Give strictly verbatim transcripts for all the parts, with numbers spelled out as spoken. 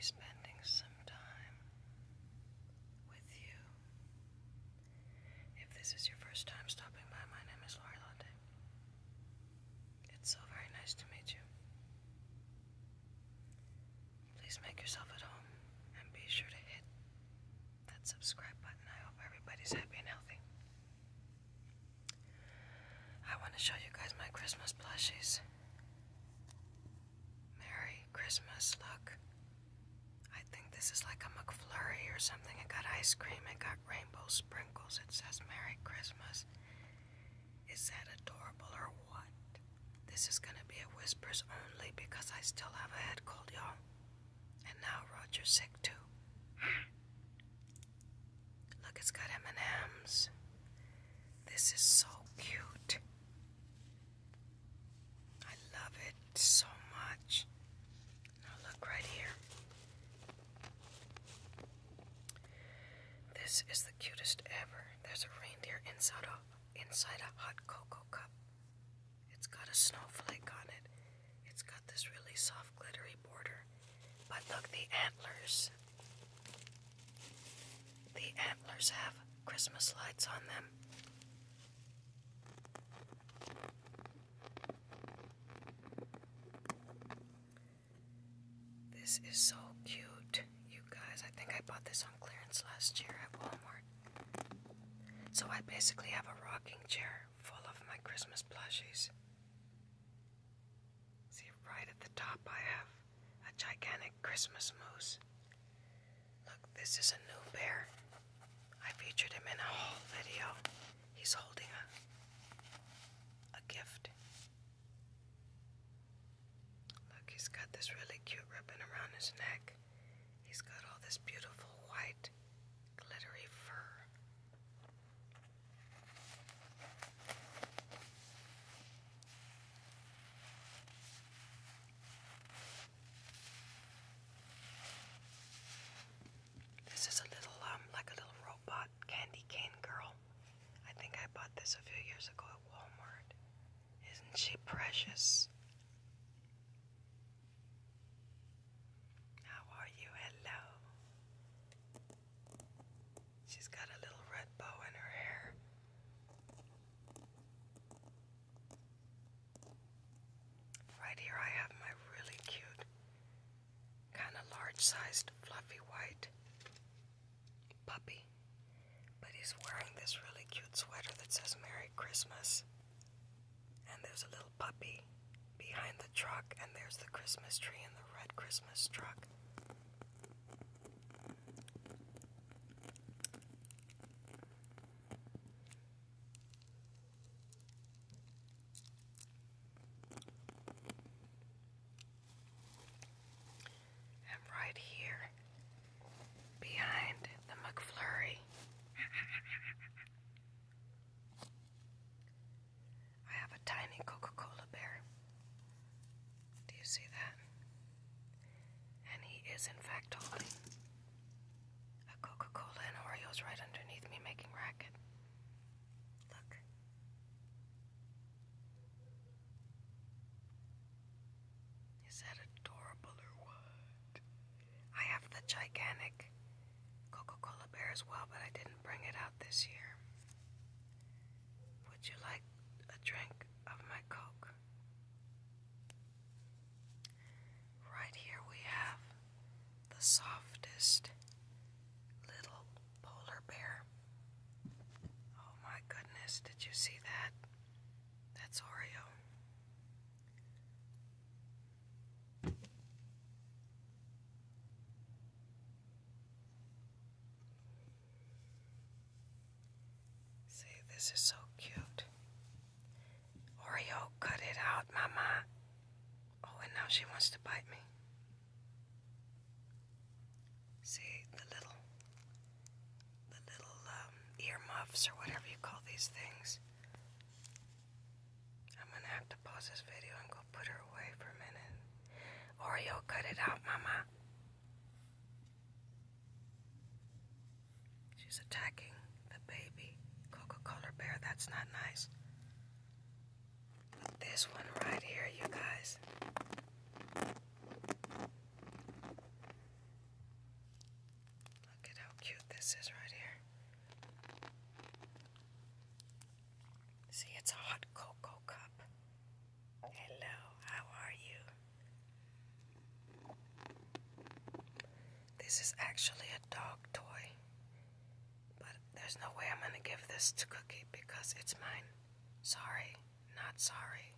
spending some time with you. If this is your first time stopping by, my name is Lori Latte. It's so very nice to meet you. Please make yourself at home and be sure to hit that subscribe button. I hope everybody's happy and healthy. I want to show you guys my Christmas plushies. Merry Christmas, look. I think this is like a McFlurry or something. It got ice cream, it got rainbow sprinkles. It says Merry Christmas. Is that adorable or what? This is gonna be a whispers only because I still have a head cold, y'all. And now Roger's sick too. Look, it's got M and M's. This is so cute. I love it so much. Now look right here. This is the cutest ever. There's a reindeer inside a, inside a hot cocoa cup. It's got a snowflake on it. It's got this really soft glittery border. But look, the antlers. The antlers have Christmas lights on them. This is so cute, you guys. I think I bought this on clearance last year at Walmart. So I basically have a rocking chair full of my Christmas plushies. See, right at the top I have a gigantic Christmas moose. Look, this is a new bear. I featured him in a haul video. He's holding a, a gift. Look, he's got this really cute ribbon around his neck. He's got all this beautiful white, glittery fur. This is a little, um, like a little robot candy cane girl. I think I bought this a few years ago at Walmart. Isn't she precious? How are you? Hello. She's got a little red bow in her hair. Right here I have my really cute, kind of large-sized, fluffy white puppy. But he's wearing this really cute sweater that says Merry Christmas. And there's a little puppy behind the truck, and there's the Christmas tree and the red Christmas truck. And right here, behind the McFlurry, I have a tiny Coca-Cola bear. Do you see that? And he is in fact holding a Coca-Cola and Oreos right underneath me, making racket. Look. Is that adorable or what? I have the gigantic Coca-Cola bear as well, but I didn't bring it out this year. Would you like a drink of my Coke? Right here we have the softest little polar bear. Oh my goodness, did you see that? That's Oreo. See, this is so cute. Oreo, cut it out, Mama. Oh, and now she wants to bite me. See, the little, the little um, ear muffs or whatever you call these things. I'm gonna have to pause this video and go put her away for a minute. Oreo, cut it out, Mama. She's attacking the baby Coca-Cola bear. That's not nice. But this one right here, you guys. this is right here. See, it's a hot cocoa cup. Hello, how are you? This is actually a dog toy, but there's no way I'm gonna give this to Cookie because it's mine. Sorry, not sorry.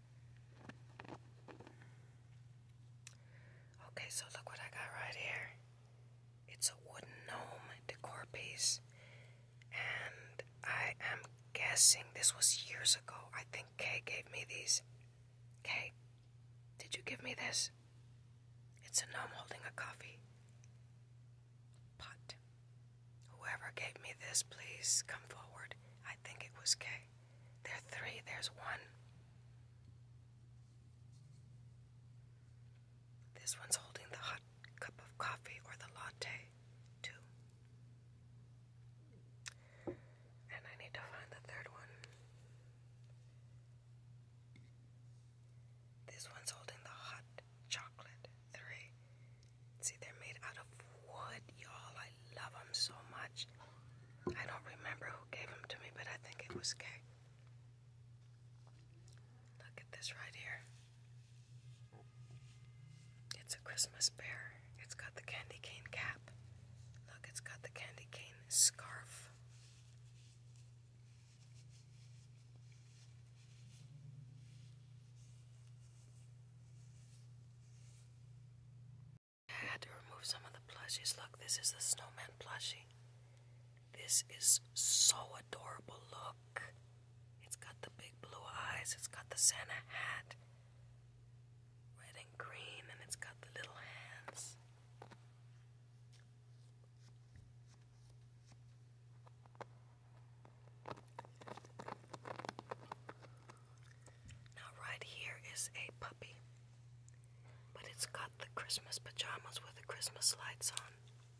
Okay, so look what I got right here. It's a wooden gnome decor piece, and I am guessing this was years ago. I think Kay gave me these. Kay, did you give me this? It's a gnome holding a coffee pot. Whoever gave me this, please come forward. I think it was Kay. There are three. There's one. This one's holding the hot cup of coffee or the latte, too. And I need to find the third one. This one's holding the hot chocolate, three. See, they're made out of wood, y'all. I love them so much. I don't remember who gave them to me, but I think it was Kay. Look at this right here. It's a Christmas bear. It's got the candy cane cap. Look, it's got the candy cane scarf. I had to remove some of the plushies. Look, this is the snowman plushie. This is so adorable. Look. It's got the big blue eyes. It's got the Santa hat. Red and green, and it's got the little hands. Now right here is a puppy, but it's got the Christmas pajamas with the Christmas lights on.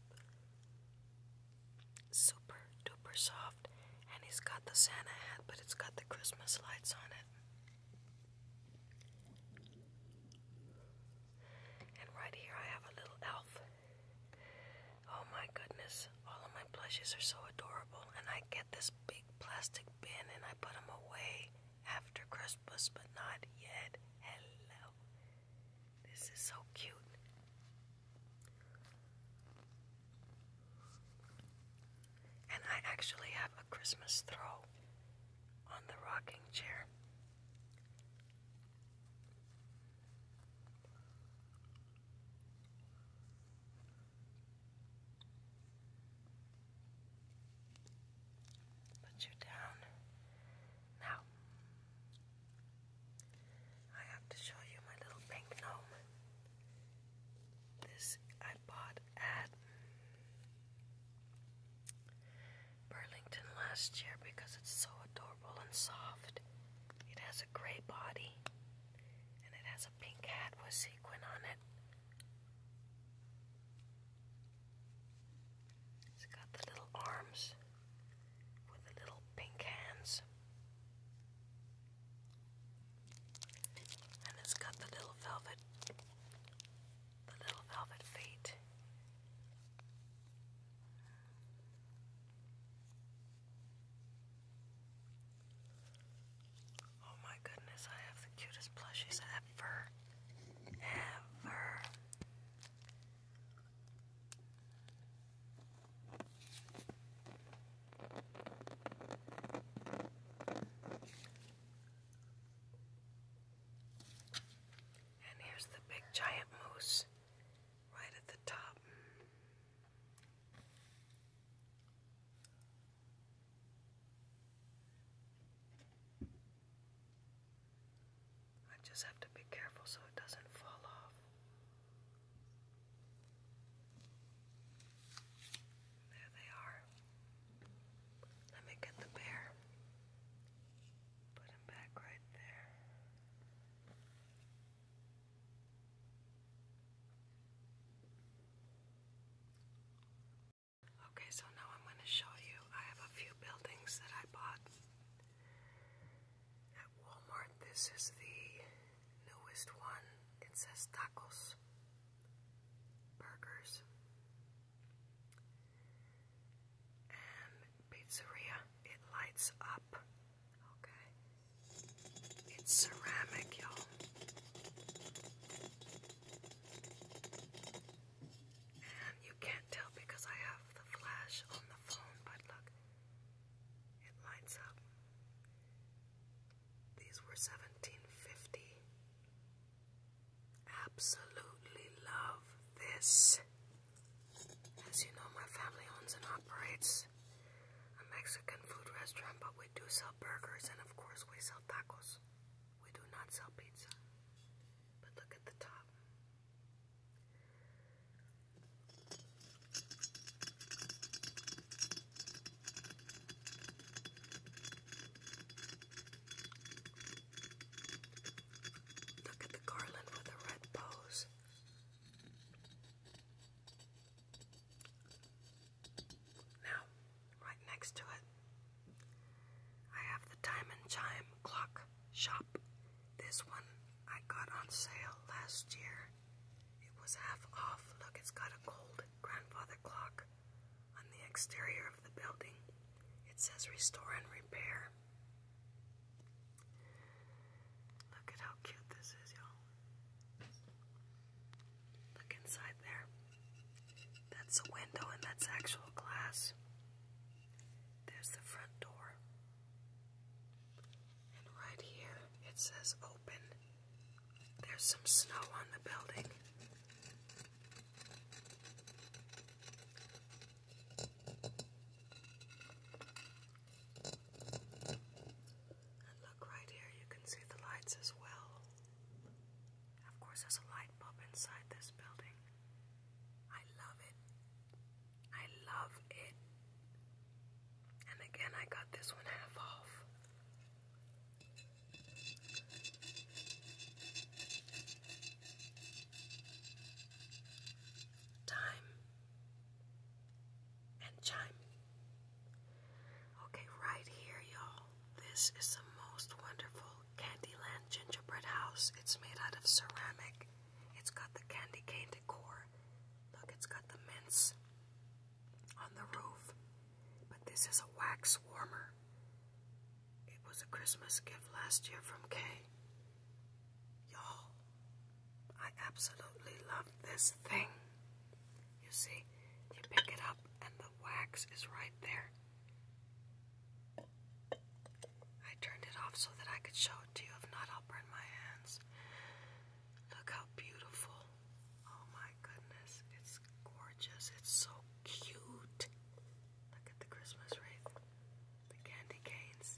Super duper soft, and he's got the Santa hat, but it's got the Christmas lights on it. And right here I have a little elf. Oh my goodness, all of my plushies are so adorable, and I get this big plastic bin and I put them away after Christmas, but not yet. Hello. This is so cute. And I actually have a Christmas throw on the rocking chair. Put you down. Now, I have to show you my little pink gnome. This I bought at Burlington last year because it's so adorable and soft. It has a gray body and it has a pink hat with sequin on it. It's got the little arms with the little pink hands. And it's got the little velvet, the little velvet feet. Oh my goodness, I have the cutest plushies ever. Ever. And here's the big giant moose right at the top. I just have to be careful so it doesn't fall off. There they are. Let me get the bear. Put him back right there. Okay, so now I'm going to show you. I have a few buildings that I bought at Walmart. This is the newest one. It says tacos, burgers. lights up. Okay. It's ceramic, y'all. And you can't tell because I have the flash on the phone, but look, it lights up. These were seventeen fifty. Absolutely love this. As you know, my family owns and operates a Mexican food restaurant, but we do sell burgers and of course we sell tacos. We do not sell pizza. But look at the top. Look at the garland with the red bows. Now, right next to it, I have the Diamond Chime Clock Shop. This one I got on sale last year. It was half off. Look, it's got a gold grandfather clock on the exterior of the building. It says restore and repair. Look at how cute this is, y'all. Look inside there. That's a window and that's actual glass. There's the front door. And right here it says open. There's some snow on the building. And look right here, you can see the lights as well. Of course, there's a light bulb inside this building. I love it. I love it. And again, I got this one half off. Time and chime. Okay, right here, y'all. This is the most wonderful Candyland gingerbread house. It's made out of ceramic. It's got the candy cane decor. Look, it's got the mints on the roof. But this is a wax warmer. It was a Christmas gift last year from Kay. Y'all, I absolutely love this thing. You see, you pick it up and the wax is right there. I turned it off so that I could show it to you. If not, I'll burn my hands. Look how beautiful. Oh my goodness. It's gorgeous. It's so cute. Look at the Christmas wreath. The candy canes.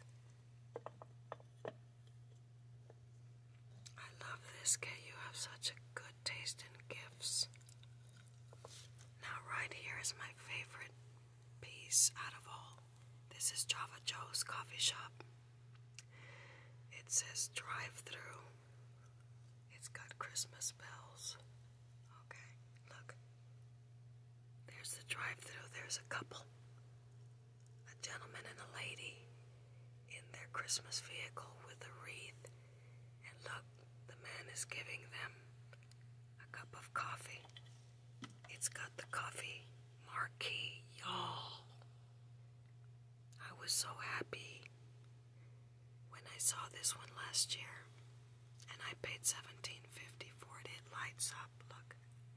I love this, Kay. You have such a good taste in gifts. Now right here is my favorite piece out of all. This is Java Joe's coffee shop. It says drive-through. It's got Christmas bells. Okay, look. There's the drive-through. There's a couple. A gentleman and a lady in their Christmas vehicle with a wreath. And look, the man is giving them a cup of coffee. It's got the coffee marquee, y'all. I was so happy when I saw this one last year, and I paid seventeen fifty for it. It lights up. Look.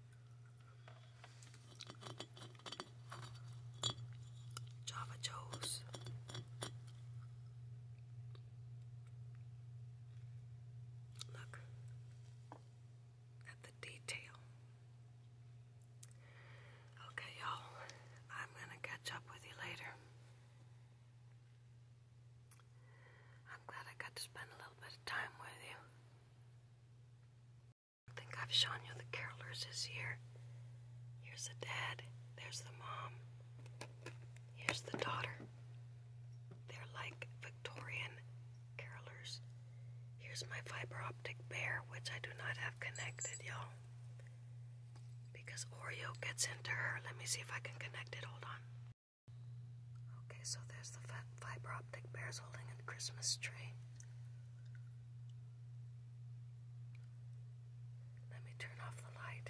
Java Joe's. Look at the detail. Okay, y'all, I'm gonna catch up with you later. I'm glad I got to spend a little bit of time with you. I think I've shown you the carolers this year. Here's the dad, there's the mom, here's the daughter. They're like Victorian carolers. Here's my fiber optic bear, which I do not have connected, y'all. Because Oreo gets into her. Let me see if I can connect it. Hold on. Okay, so there's the fiber optic bears holding a Christmas tree. Let me turn off the light.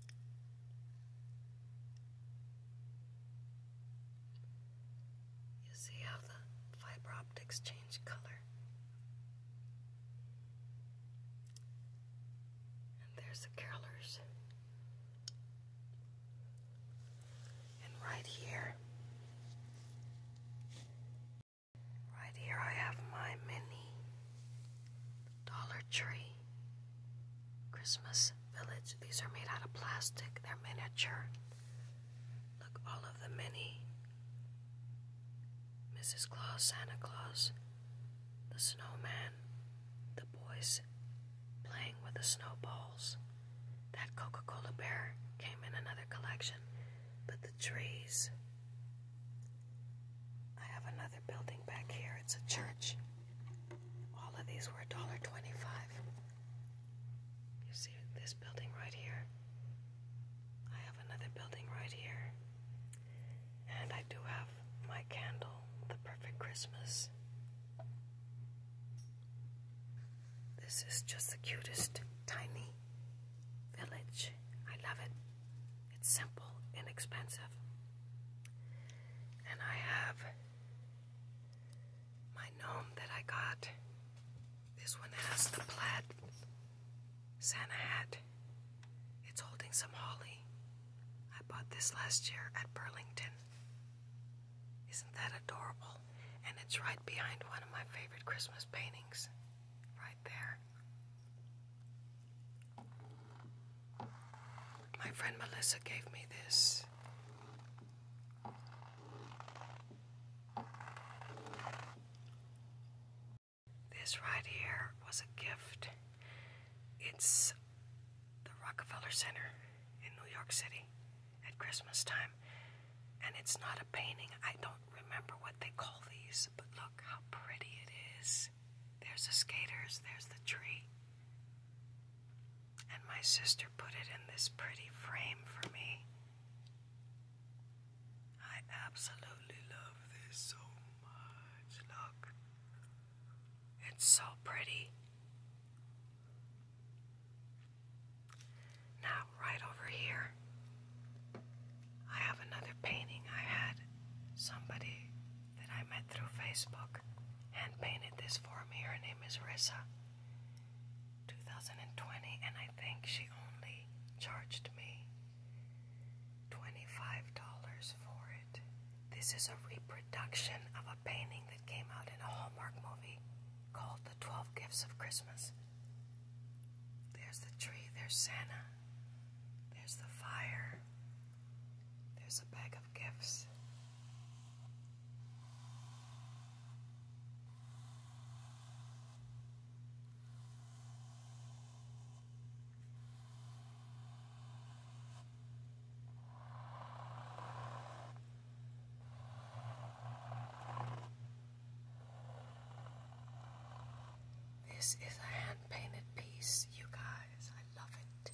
You See how the fiber optics change color? And there's the carolers. And right here, right here I have my mini Dollar Tree Christmas village. These are made out of plastic. They're miniature. Look, all of the mini Missus Claus, Santa Claus, the snowman, the boys playing with the snowballs. That Coca-Cola bear came in another collection. But the trees. I have another building back here. It's a church. All of these were a dollar twenty-five. You see this building right here? I have another building right here. And I do have my candle, the perfect Christmas. This is just the cutest tiny village. I love it. It's simple, inexpensive. And I have my gnome that I got. This one has the plaid Santa hat. It's holding some holly. I bought this last year at Burlington. Isn't that adorable? And it's right behind one of my favorite Christmas paintings. Right there. My friend Melissa gave me this. This right here was a gift. It's the Rockefeller Center in New York City at Christmas time. And it's not a painting. I don't remember what they call these, but look how pretty it is. There's the skaters, there's the tree. And my sister put it in this pretty frame for me. I absolutely love this so much. Look. It's so pretty. Now, right over here, I have another painting. I had somebody that I met through Facebook hand painted this for me. Her name is Rissa. two thousand twenty, and I think she only charged me twenty-five dollars for it. This is a reproduction of a painting that came out in a Hallmark movie called The twelve Gifts of Christmas. There's the tree, there's Santa, there's the fire, there's a bag of gifts. This is a hand-painted piece, you guys. I love it.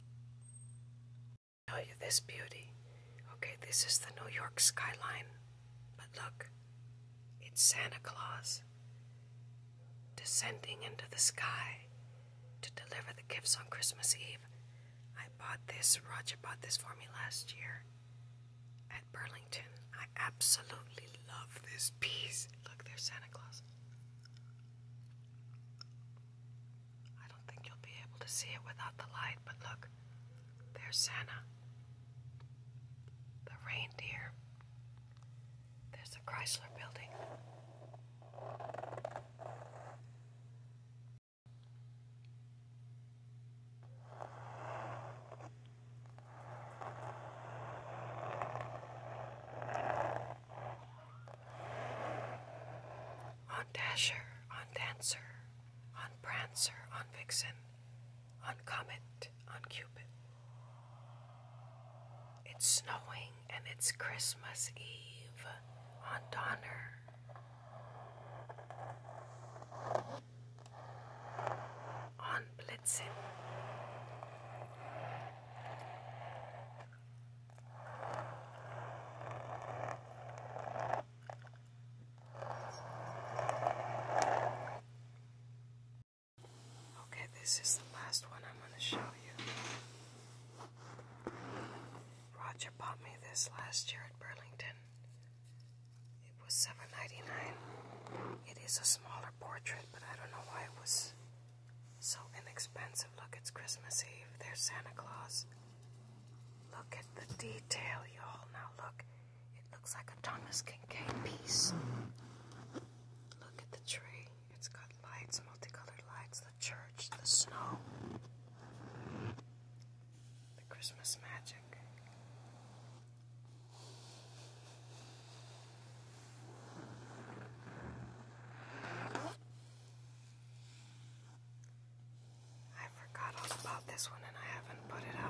Show you this beauty. Okay, this is the New York skyline. But look, it's Santa Claus descending into the sky to deliver the gifts on Christmas Eve. I bought this, Roger bought this for me last year at Burlington. I absolutely love this piece. Look, there's Santa Claus. To see it without the light, but look, there's Santa, the reindeer, there's the Chrysler Building. On Dasher, on Dancer, on Prancer, on Vixen, on Comet, on Cupid. It's snowing and it's Christmas Eve on Donner. On Blitzen. Okay, this is the last one I'm going to show you. Roger bought me this last year at Burlington. It was seven ninety-nine. It is a smaller portrait, but I don't know why it was so inexpensive. Look, it's Christmas Eve. There's Santa Claus. Look at the detail, y'all. Now look, it looks like a Thomas Kincaid piece. Look at the tree. It's got lights, multicolored lights, the church, the snow, the Christmas magic. I forgot all about this one and I haven't put it up.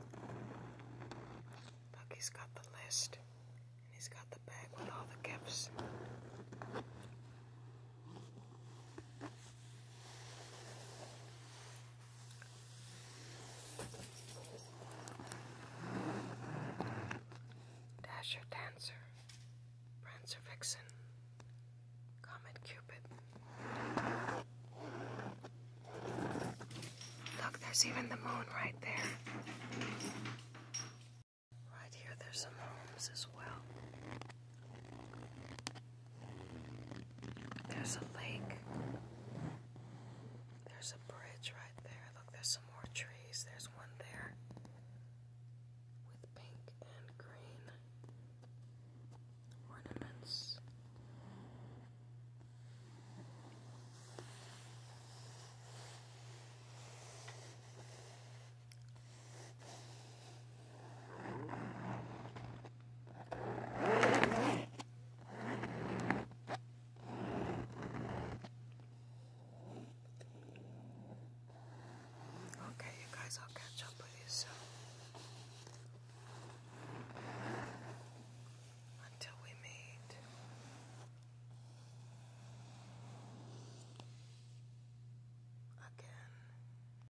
Look, he's got the list and he's got the bag with all the gifts. Dasher, Dancer, Prancer, Vixen, Comet, Cupid. Look, there's even the moon right there. Right here, there's some homes as